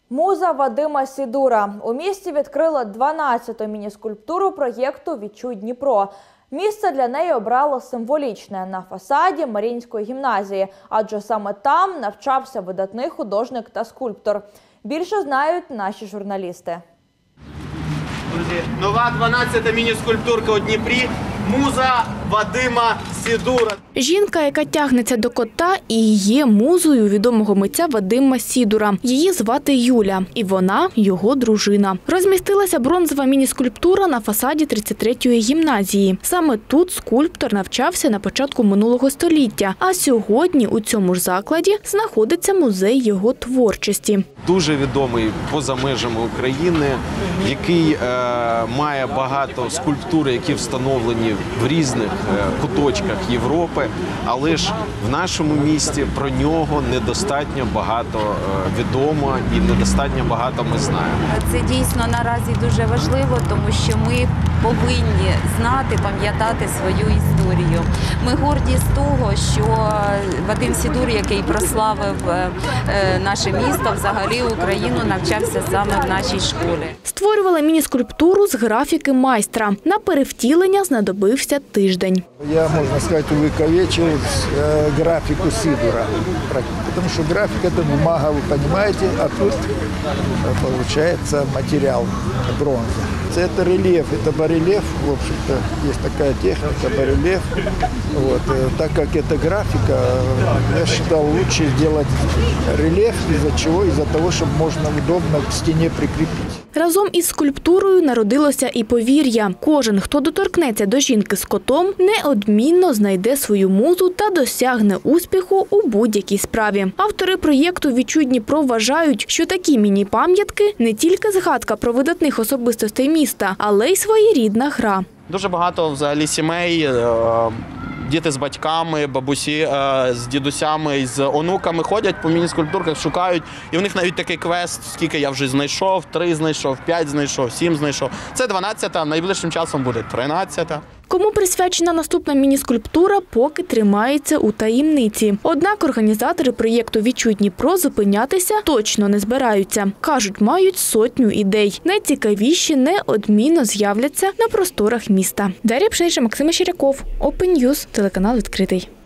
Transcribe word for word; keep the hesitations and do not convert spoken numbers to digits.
Муза Вадима Сідура. У місті відкрила дванадцяту міні-скульптуру проєкту «Відчуй Дніпро». Місце для неї обрало символічне – на фасаді Маріїнської гімназії, адже саме там навчався видатний художник та скульптор. Більше знають наші журналісти. Друзі, нова дванадцята міні-скульптурка у Дніпрі – муза Вадима Сідура. Жінка, яка тягнеться до кота, і є музою відомого митця Вадима Сідура. Її звати Юля, і вона – його дружина. Розмістилася бронзова міні-скульптура на фасаді тридцять третьої гімназії. Саме тут скульптор навчався на початку минулого століття, а сьогодні у цьому ж закладі знаходиться музей його творчості. Дуже відомий поза межами України, який е, має багато скульптур, які встановлені в різних е, куточках Європи, але ж в нашому місті про нього недостатньо багато е, відомо і недостатньо багато ми знаємо. Це дійсно наразі дуже важливо, тому що ми повинні знати, пам'ятати свою історію. Ми горді з того, що Вадим Сідур, який прославив наше місто, взагалі Україну, навчався саме в нашій школі. Створювала міні-скульптуру з графіки майстра. На перевтілення знадобився тиждень. Я, можна сказати, увековечив графіку Сідура, тому що графіка – це бумага, ви розумієте, а тут виходить матеріал, бронза. Это рельеф, это барельеф, в общем-то, есть такая техника, барельеф. Вот. Так как это графика, я считал лучше сделать рельеф, из-за чего? Из-за того, чтобы можно удобно к стене прикрепить. Разом із скульптурою народилося і повір'я. Кожен, хто доторкнеться до жінки з котом, неодмінно знайде свою музу та досягне успіху у будь-якій справі. Автори проєкту «Відчуй Дніпро» вважають, що такі міні-пам'ятки – не тільки згадка про видатних особистостей міста, але й своєрідна гра. Дуже багато взагалі сімей, діти з батьками, бабусі з дідусями, з онуками ходять по міні-скульптурках, шукають. І в них навіть такий квест, скільки я вже знайшов, три знайшов, п'ять знайшов, сім знайшов. Це дванадцята, найближчим часом буде тринадцята. Кому присвячена наступна міні-скульптура, поки тримається у таємниці. Однак організатори проєкту «Відчуй Дніпро» зупинятися точно не збираються. Кажуть, мають сотню ідей. Найцікавіші неодмінно з'являться на просторах міста. Дар'я Пшейша, Максим Щиряков, Open News, телеканал «Відкритий».